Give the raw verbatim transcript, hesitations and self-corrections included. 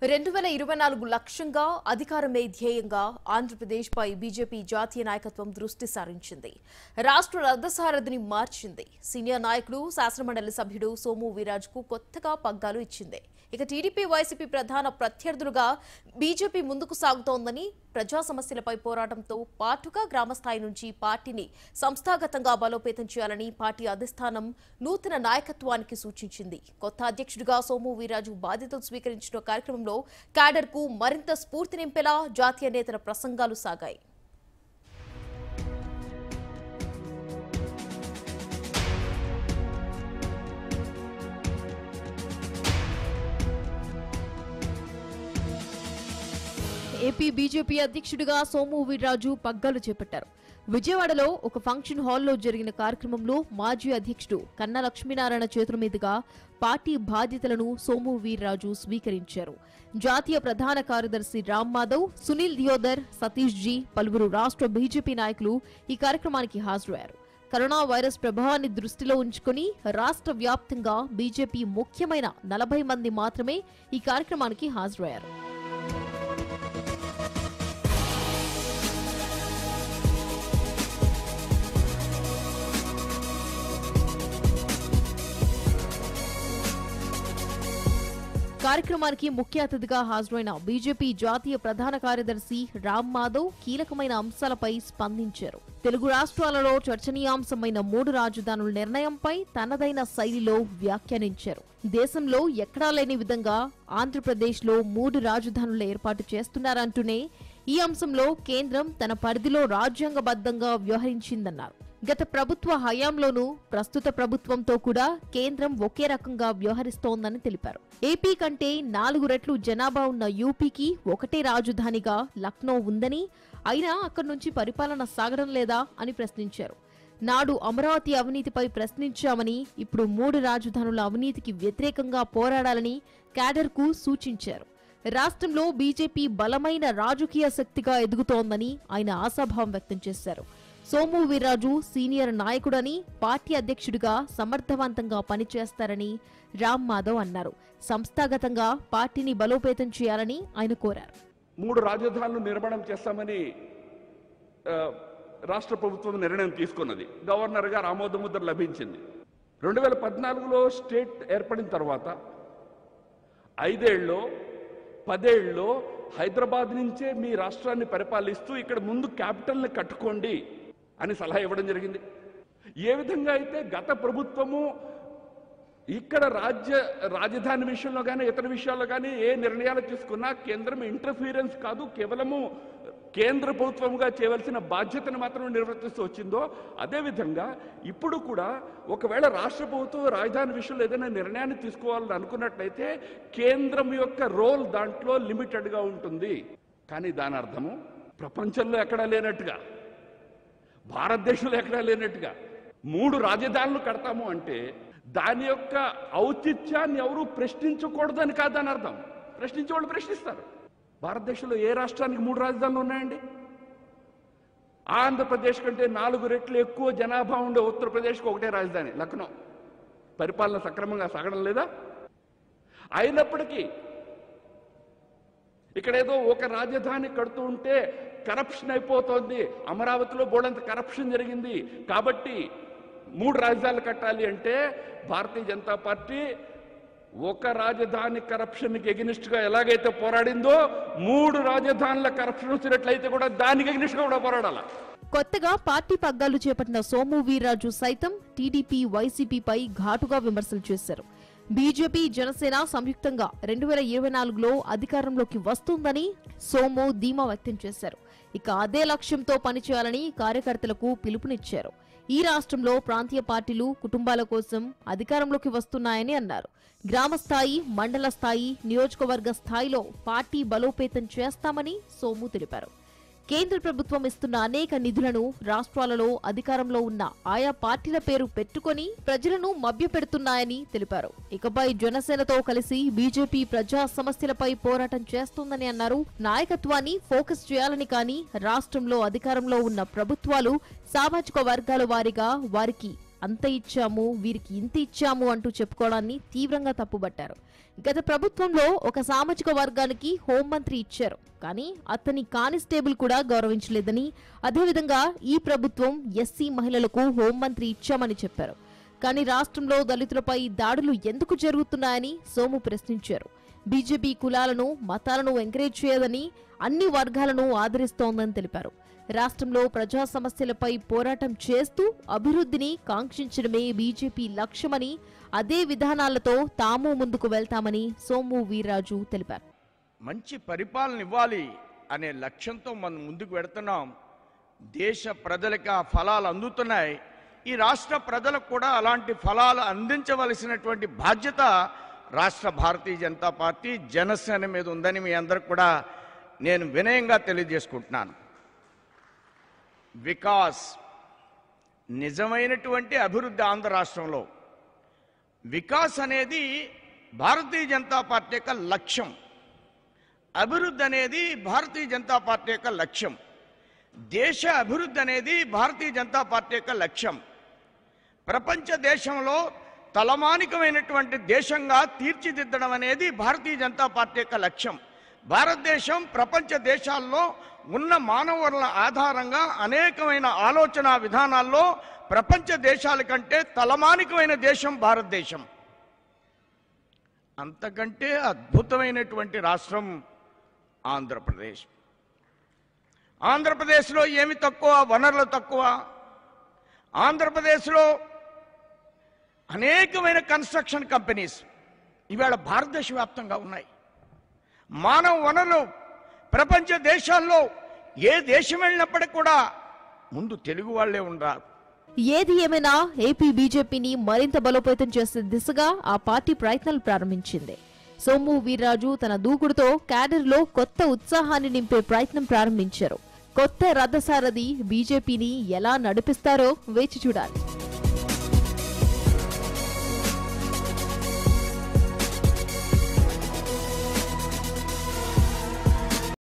రెండు వేల ఇరవై నాలుగు లక్ష్యంగా అధికారమే ధ్యేయంగా ఆంధ్రప్రదేశ్పై బీజేపీ జాతీయ నాయకత్వం దృష్టి సారించింది. రాష్ట్ర రథసారథిని మార్చింది. సీనియర్ నాయకుడు శాసనమండలి సభ్యుడు సోము వీర్రాజుకు కొత్తగా పగ్గాలు ఇచ్చింది. ఇక టీడీపీ వైసీపీ ప్రధాన ప్రత్యర్థులుగా బీజేపీ ముందుకు సాగుతోందని, ప్రజా సమస్యలపై పోరాటంతో పాటుగా గ్రామస్థాయి నుంచి పార్టీని సంస్థాగతంగా బలోపేతం చేయాలని పార్టీ అధిష్టానం నూతన నాయకత్వానికి సూచించింది. కొత్త అధ్యక్షుడిగా సోము వీర్రాజు బాధ్యతలు స్వీకరించిన కార్యక్రమంలో క్యాడర్ కు మరింత స్ఫూర్తి నింపేలా జాతీయ నేతల ప్రసంగాలు సాగాయి. ఏపీ బీజేపీ అధ్యక్షుడిగా సోము వీర్రాజు పగ్గాలు చేపట్టారు. విజయవాడలో ఒక ఫంక్షన్ హాల్లో జరిగిన కార్యక్రమంలో మాజీ అధ్యక్షుడు కన్నా లక్ష్మీనారాయణ చేతుల మీదుగా పార్టీ బాధ్యతలను సోము వీర్రాజు స్వీకరించారు. జాతీయ ప్రధాన కార్యదర్శి రామ్ మాధవ్, సునీల్ దియోదర్, సతీష్ జీ, పలువురు రాష్ట్ర బీజేపీ నాయకులు ఈ కార్యక్రమానికి హాజరయ్యారు. కరోనా వైరస్ ప్రభావాన్ని దృష్టిలో ఉంచుకుని రాష్ట్ర వ్యాప్తంగా బీజేపీ ముఖ్యమైన నలభై మంది మాత్రమే ఈ కార్యక్రమానికి హాజరయ్యారు. కార్యక్రమానికి ముఖ్య అతిథిగా హాజరైన బీజేపీ జాతీయ ప్రధాన కార్యదర్శి రామ్ మాధవ్ కీలకమైన అంశాలపై స్పందించారు. తెలుగు రాష్ట్రాలలో చర్చనీయాంశమైన మూడు రాజధానుల నిర్ణయంపై తనదైన శైలిలో వ్యాఖ్యానించారు. దేశంలో ఎక్కడా లేని విధంగా ఆంధ్రప్రదేశ్లో మూడు రాజధానుల ఏర్పాటు చేస్తున్నారంటూనే ఈ అంశంలో కేంద్రం తన పరిధిలో రాజ్యాంగబద్ధంగా వ్యవహరించిందన్నారు. గత ప్రభుత్వ హయాంలోనూ ప్రస్తుత ప్రభుత్వంతో కూడా కేంద్రం ఒకే రకంగా వ్యవహరిస్తోందని తెలిపారు. ఏపీ కంటే నాలుగు రెట్లు జనాభా ఉన్న యూపీకి ఒకటే రాజధానిగా లక్నో ఉందని, అయినా అక్కడి నుంచి పరిపాలన సాగడం లేదా అని ప్రశ్నించారు. నాడు అమరావతి అవినీతిపై ప్రశ్నించామని, ఇప్పుడు మూడు రాజధానుల అవినీతికి వ్యతిరేకంగా పోరాడాలని క్యాడర్కు సూచించారు. రాష్ట్రంలో బీజేపీ బలమైన రాజకీయ శక్తిగా ఎదుగుతోందని ఆయన ఆశాభావం వ్యక్తం చేశారు. సోము వీర్రాజు సీనియర్ నాయకుడని, పార్టీ అధ్యక్షుడిగా సమర్థవంతంగా పనిచేస్తారని రామ్ మాధవ్ అన్నారు. సంస్థాగతంగా పార్టీని బలోపేతం చేయాలని ఆయన కోరారు. మూడు రాజధానులు నిర్మాణం చేస్తామని రాష్ట్ర ప్రభుత్వం నిర్ణయం తీసుకున్నది. గవర్నర్ గారు ఆమోద ముద్ర లభించింది. రెండు వేల పద్నాలుగులో స్టేట్ ఏర్పడిన తర్వాత ఐదేళ్ళలో పదేళ్ళలో హైదరాబాద్ నుంచే మీ రాష్ట్రాన్ని పరిపాలిస్తూ ఇక్కడ ముందు క్యాపిటల్ని కట్టుకోండి అని సలహా ఇవ్వడం జరిగింది. ఏ విధంగా అయితే గత ప్రభుత్వము ఇక్కడ రాజ్య రాజధాని విషయంలో కానీ ఇతర విషయాల్లో కానీ ఏ నిర్ణయాలు తీసుకున్నా కేంద్రం ఇంటర్ఫీరెన్స్ కాదు, కేవలము కేంద్ర ప్రభుత్వంగా చేయవలసిన బాధ్యతను మాత్రం నిర్వర్తిస్తూ వచ్చిందో, అదేవిధంగా ఇప్పుడు కూడా ఒకవేళ రాష్ట్ర ప్రభుత్వం రాజధాని విషయంలో ఏదైనా నిర్ణయాన్ని తీసుకోవాలని అనుకున్నట్లయితే కేంద్రం యొక్క రోల్ దాంట్లో లిమిటెడ్గా ఉంటుంది. కానీ దాని అర్థము ప్రపంచంలో ఎక్కడా లేనట్టుగా, భారతదేశంలో ఎక్కడా లేనట్టుగా మూడు రాజధానులు కడతాము అంటే దాని యొక్క ఔచిత్యాన్ని ఎవరు ప్రశ్నించకూడదని కాదు దాని అర్థం. ప్రశ్నించే వాళ్ళు ప్రశ్నిస్తారు. భారతదేశంలో ఏ రాష్ట్రానికి మూడు రాజధానులు ఉన్నాయండి? ఆంధ్రప్రదేశ్ కంటే నాలుగు రెట్లు ఎక్కువ జనాభా ఉండే ఉత్తరప్రదేశ్కి ఒకటే రాజధాని లక్నో. పరిపాలన సక్రమంగా సాగడం లేదా? అయినప్పటికీ ఇక్కడ ఏదో ఒక రాజధాని కడుతూ ఉంటే కరప్షన్ అయిపోతుంది, అమరావతిలో బోడంత కరప్షన్ జరిగింది కాబట్టి మూడు రాజధానులు కట్టాలి అంటే భారతీయ జనతా పార్టీ ఒక రాజధాని కరప్షన్కి ఎగనిస్ట్గా ఎలాగైతే పోరాడిందో మూడు రాజధానుల కరప్షన్ వచ్చినట్లయితే కూడా దానికి ఎగనిస్ట్గా కూడా పోరాడాల. కొత్తగా పార్టీ పగ్గాలు చేపట్టిన సోము వీర్రాజు సైతం టీడీపీ వైసీపీపై ఘాటుగా విమర్శలు చేశారు. బీజేపీ జనసేన సంయుక్తంగా రెండు వేల ఇరవై నాలుగులో అధికారంలోకి వస్తుందని సోము ధీమా వ్యక్తం చేశారు. ఇక అదే లక్ష్యంతో పనిచేయాలని కార్యకర్తలకు పిలుపునిచ్చారు. ఈ రాష్ట్రంలో ప్రాంతీయ పార్టీలు కుటుంబాల కోసం అధికారంలోకి వస్తున్నాయని అన్నారు. గ్రామ స్థాయి, మండల స్థాయి, నియోజకవర్గ స్థాయిలో పార్టీ బలోపేతం చేస్తామని సోము తెలిపారు. కేంద్ర ప్రభుత్వం ఇస్తున్న అనేక నిధులను రాష్ట్రాలలో అధికారంలో ఉన్న ఆయా పార్టీల పేరు పెట్టుకుని ప్రజలను మభ్యపెడుతున్నాయని తెలిపారు. ఇకపై జనసేనతో కలిసి బీజేపీ ప్రజా సమస్యలపై పోరాటం చేస్తోందని అన్నారు. నాయకత్వాన్ని ఫోకస్ చేయాలని, కానీ రాష్ట్రంలో అధికారంలో ఉన్న ప్రభుత్వాలు సామాజిక వర్గాల వారీగా వారికి అంత ఇచ్చాము, వీరికి ఇంత ఇచ్చాము అంటూ చెప్పుకోవడాన్ని తీవ్రంగా తప్పుబట్టారు. గత ప్రభుత్వంలో ఒక సామాజిక వర్గానికి హోంమంత్రి ఇచ్చారు, కానీ అతని కానిస్టేబుల్ కూడా గౌరవించలేదని, అదేవిధంగా ఈ ప్రభుత్వం ఎస్సీ మహిళలకు హోంమంత్రి ఇచ్చామని చెప్పారు. కానీ రాష్ట్రంలో దళితులపై దాడులు ఎందుకు జరుగుతున్నాయని సోము ప్రశ్నించారు. బీజేపీ కులాలను, మతాలను ఎంకరేజ్ చేయదని, అన్ని వర్గాలను ఆదరిస్తోందని తెలిపారు. రాష్ట్రంలో ప్రజా సమస్యలపై పోరాటం చేస్తూ అభివృద్ధిని కాంక్షించడమే బీజేపీ లక్ష్యమని, అదే విధానాలతో తాము ముందుకు వెళ్తామని సోము వీర్రాజు తెలిపారు. మంచి పరిపాలన ఇవ్వాలి అనే లక్ష్యంతో మనం ముందుకు వెడుతున్నాం. దేశ ప్రజలకు ఆ ఫలాలు అందుతున్నాయి. ఈ రాష్ట్ర ప్రజలకు కూడా అలాంటి ఫలాలు అందించవలసినటువంటి బాధ్యత రాష్ట్ర భారతీయ జనతా పార్టీ, జనసేన మీద ఉందని మీ అందరికి కూడా నేను వినయంగా తెలియజేసుకుంటున్నాను. వికాస్, నిజమైనటువంటి అభివృద్ధి ఆంధ్ర రాష్ట్రంలో వికాస్ అనేది భారతీయ జనతా పార్టీ యొక్క లక్ష్యం. అభివృద్ధి అనేది భారతీయ జనతా పార్టీ యొక్క లక్ష్యం. దేశ అభివృద్ధి అనేది భారతీయ జనతా పార్టీ యొక్క లక్ష్యం. ప్రపంచ దేశంలో తలమానికమైనటువంటి దేశంగా తీర్చిదిద్దడం అనేది భారతీయ జనతా పార్టీ యొక్క లక్ష్యం. భారతదేశం ప్రపంచ దేశాల్లో ఉన్న మానవ వనరుల ఆధారంగా అనేకమైన ఆలోచన విధానాల్లో ప్రపంచ దేశాల కంటే తలమానికమైన దేశం భారతదేశం. అంతకంటే అద్భుతమైనటువంటి రాష్ట్రం ఆంధ్రప్రదేశ్. ఆంధ్రప్రదేశ్లో ఏమి తక్కువ? వనరులు తక్కువ. ఆంధ్రప్రదేశ్లో అనేకమైన కన్స్ట్రక్షన్ కంపెనీస్ ఇవాళ భారతదేశ వ్యాప్తంగా ఉన్నాయి. మానవ వనరులు ప్రపంచ దేశాల్లో ఏ దేశం వెళ్ళినప్పటికీ కూడా ముందు తెలుగు వాళ్లే ఉన్నారు. ఏది ఏమైనా ఏపీ బీజేపీని మరింత బలోపేతం చేసే దిశగా ఆ పార్టీ ప్రయత్నాలు ప్రారంభించింది. సోము వీర్రాజు తన దూకుడుతో క్యాడర్లో కొత్త ఉత్సాహాన్ని నింపే ప్రయత్నం ప్రారంభించారు. కొత్త రథసారథి బీజేపీని ఎలా నడిపిస్తారో వేచి చూడాలి.